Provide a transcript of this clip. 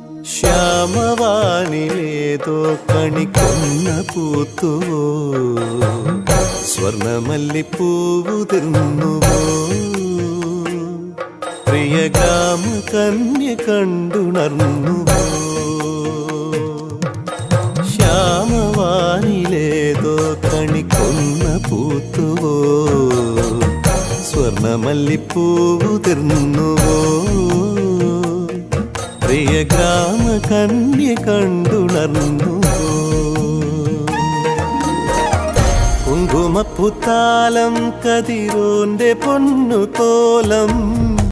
ശ്യാമവാനിലേതോ കണിക്കൊന്ന പൂത്തുവോ സ്വർണമല്ലിപ്പൂവുതിർന്നുവോ പ്രിയ ഗ്രാമ കന്യ കണ്ടുണർന്നുവോ ശ്യാമവാനിലേതോ കണിക്കൊന്ന പൂത്തുവോ സ്വർണമല്ലിപ്പൂവുതിർന്നുവോ പ്രിയ ഗ്രാമ കന്യ കണ്ടുണർന്നുവോ കുങ്കുമപ്പുത്താലം കതിരോന്റെ പൊന്നുതോലം